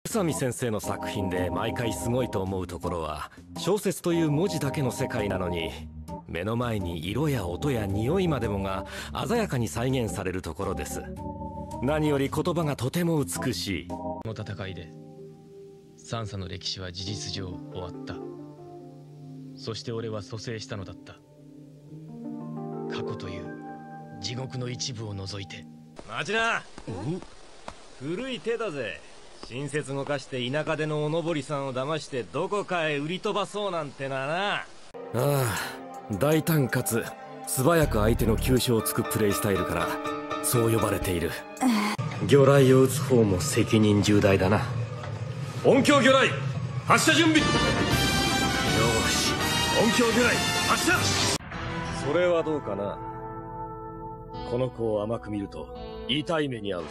宇佐美先生の作品で毎回すごいと思うところは、小説という文字だけの世界なのに目の前に色や音や匂いまでもが鮮やかに再現されるところです。何より言葉がとても美しい。 この戦いでサンサの歴史は事実上終わった。そして俺は蘇生したのだった。過去という地獄の一部を除いて。 待ちな。古い手だぜ。親切動かして田舎でのおのぼりさんを騙してどこかへ売り飛ばそうなんてな。ああ、大胆かつ素早く相手の急所をつくプレイスタイルからそう呼ばれている。魚雷を撃つ方も責任重大だな。音響魚雷発射準備。よし、音響魚雷発射。それはどうかな。この子を甘く見ると痛い目に遭うぞ。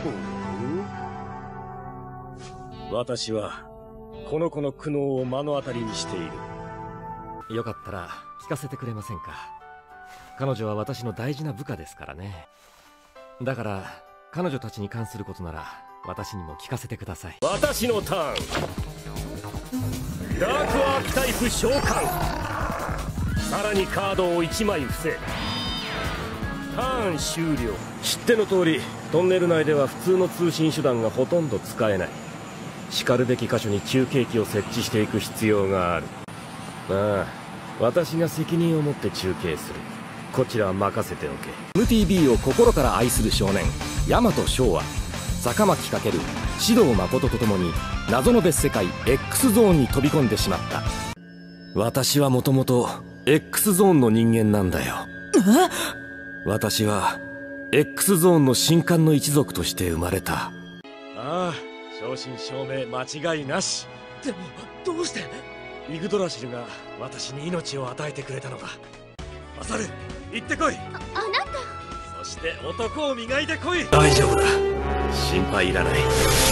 私はこの子の苦悩を目の当たりにしている。よかったら聞かせてくれませんか。彼女は私の大事な部下ですからね。だから彼女たちに関することなら私にも聞かせてください。私のターン。ダークアーキタイプ召喚。さらにカードを1枚伏せ。ターン終了。知っての通りトンネル内では普通の通信手段がほとんど使えない。しかるべき箇所に中継機を設置していく必要がある。ああ、私が責任を持って中継する。こちらは任せておけ。MTB を心から愛する少年大和翔は坂巻翔、獅童誠と共に謎の別世界 X ゾーンに飛び込んでしまった。私はもともと X ゾーンの人間なんだよ。私は X ゾーンの神官の一族として生まれた。ああ、正真正銘間違いなし。でもどうして。イグドラシルが私に命を与えてくれたのだ。マサル、行ってこい。 あなた。 そして男を磨いてこい。大丈夫だ、心配いらない。なん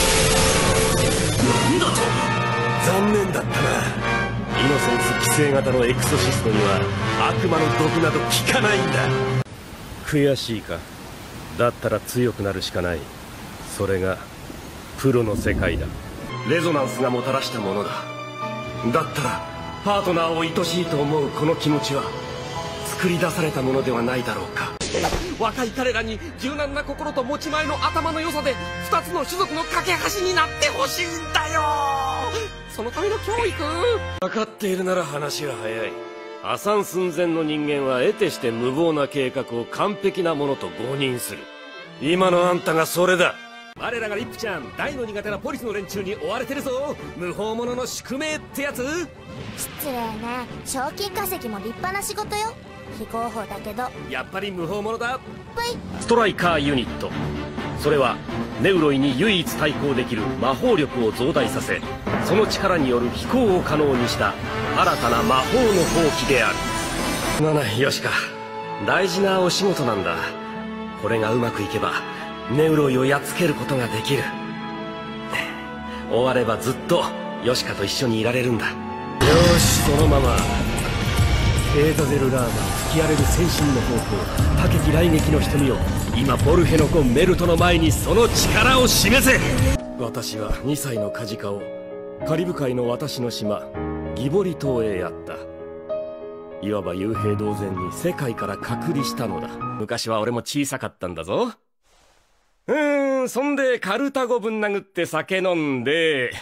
だと。残念だったな。イノセンス規制型のエクソシストには悪魔の毒など効かないんだ。悔しいか。だったら強くなるしかない。それがプロの世界だ。レゾナンスがもたらしたものだ。だったらパートナーを愛しいと思うこの気持ちは作り出されたものではないだろうか。若い彼らに柔軟な心と持ち前の頭の良さで2つの種族の架け橋になってほしいんだよ。そのための教育。分かっているなら話は早い。破産寸前の人間は得てして無謀な計画を完璧なものと誤認する。今のあんたがそれだ。我らがリップちゃん、大の苦手なポリスの連中に追われてるぞ。無法者の宿命ってやつ。 失礼ね。賞金稼ぎも立派な仕事よ。非合法だけどやっぱり無法者だ。 ぷい。 ストライカーユニット。それはネウロイに唯一対抗できる魔法力を増大させ、その力による飛行を可能にした新たな魔法の放棄である。よしか。大事なお仕事なんだ。これがうまくいけばネウロイをやっつけることができる。終わればずっとヨシカと一緒にいられるんだ。よし、そのままエーザゼルラーマン吹き荒れる戦神の方向、武き雷撃の瞳を今ボルヘの子メルトの前にその力を示せ。私は2歳のカジカをカリブ海の私の島ギボリ島へやった。いわば幽閉同然に世界から隔離したのだ。昔は俺も小さかったんだぞ。そんでカルタゴぶん殴って酒飲んで、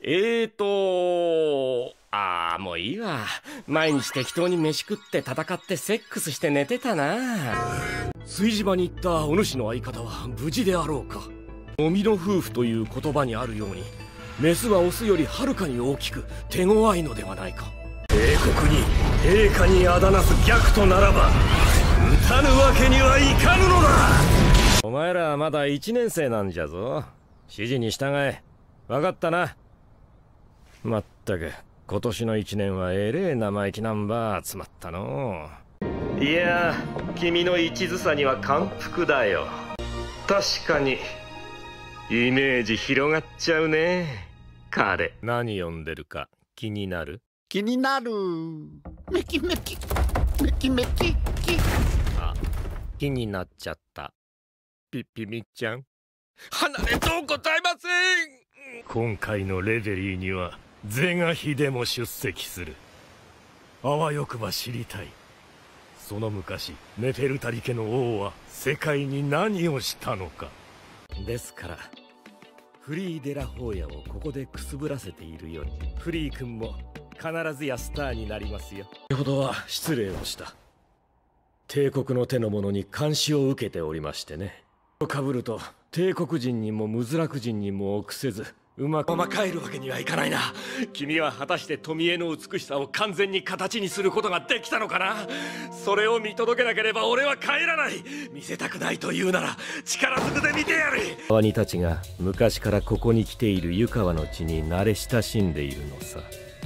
もういいわ。毎日適当に飯食って戦ってセックスして寝てたな。炊事場に行ったお主の相方は無事であろうか。飲みの夫婦という言葉にあるように、メスはオスよりはるかに大きく手強いのではないか。帝国に陛下にあだなす逆とならば打たぬわけにはいかぬのだ。お前らはまだ1年生なんじゃぞ。指示に従え。分かったな。まったく今年の1年はえれえ生意気ナンバー集まったの。いや君の一途さには感服だよ。確かにイメージ広がっちゃうね。彼何読んでるか気になる？ 気になる。メキメキメキメキキ。 あ、気になっちゃった。ピピミちゃん、離れとうございません。 今回のレベリーには是が非でも出席する。あわよくば知りたい。その昔ネフェルタリ家の王は世界に何をしたのか。ですからフリー・デラ・ホーヤをここでくすぶらせているように、フリー君も必ずやスターになりますよ。先ほどは失礼をした。帝国の手の者に監視を受けておりましてね。かぶると帝国人にもムズラク人にも臆せず、うまく帰るわけにはいかないな。君は果たして富江の美しさを完全に形にすることができたのかな。それを見届けなければ俺は帰らない。見せたくないというなら力ずくで見てやる。兄たちが昔からここに来ている湯川の地に慣れ親しんでいるのさ。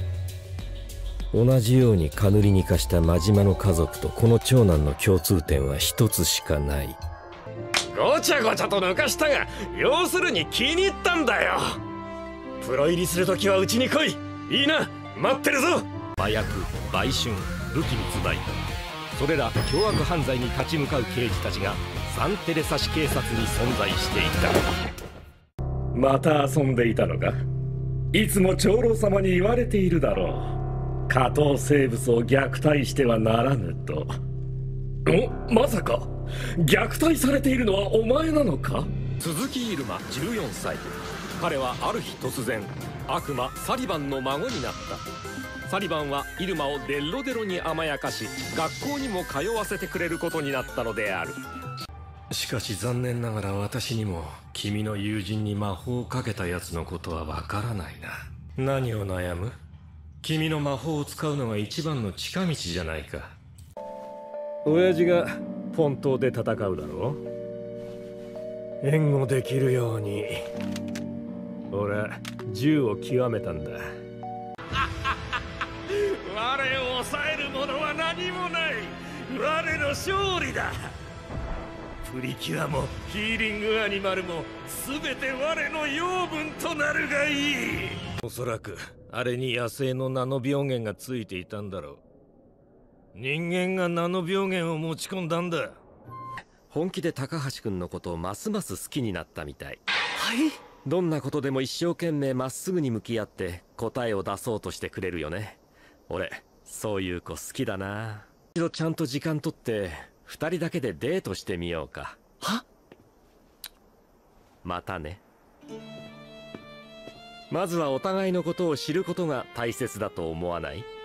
同じようにカヌリに化した真島の家族とこの長男の共通点は一つしかない。ごちゃごちゃと抜かしたが、要するに気に入ったんだよ。プロ入りするときはうちに来い。いいな、待ってるぞ。麻薬、売春、武器密売、それら凶悪犯罪に立ち向かう刑事たちがサンテレサ市警察に存在していた。また遊んでいたのか。いつも長老様に言われているだろう。下等生物を虐待してはならぬと。まさか虐待されているのはお前なのか。鈴木入間14歳。彼はある日突然悪魔サリバンの孫になった。サリバンはイルマをデッロデロに甘やかし、学校にも通わせてくれることになったのである。しかし残念ながら私にも君の友人に魔法をかけたやつのことはわからないな。何を悩む。君の魔法を使うのが一番の近道じゃないか。親父が本当で戦うだろう。援護できるように俺は銃を極めたんだ。我を抑える者は何もない。我の勝利だ。プリキュアもヒーリングアニマルも全て我の養分となるがいい。おそらくあれに野生のナノ病原がついていたんだろう。人間がナノ病原を持ち込んだんだ。本気で高橋君のことをますます好きになったみたい。はい。どんなことでも一生懸命まっすぐに向き合って答えを出そうとしてくれるよね。俺そういう子好きだな。一度ちゃんと時間取って2人だけでデートしてみようか。は？またね。まずはお互いのことを知ることが大切だと思わない？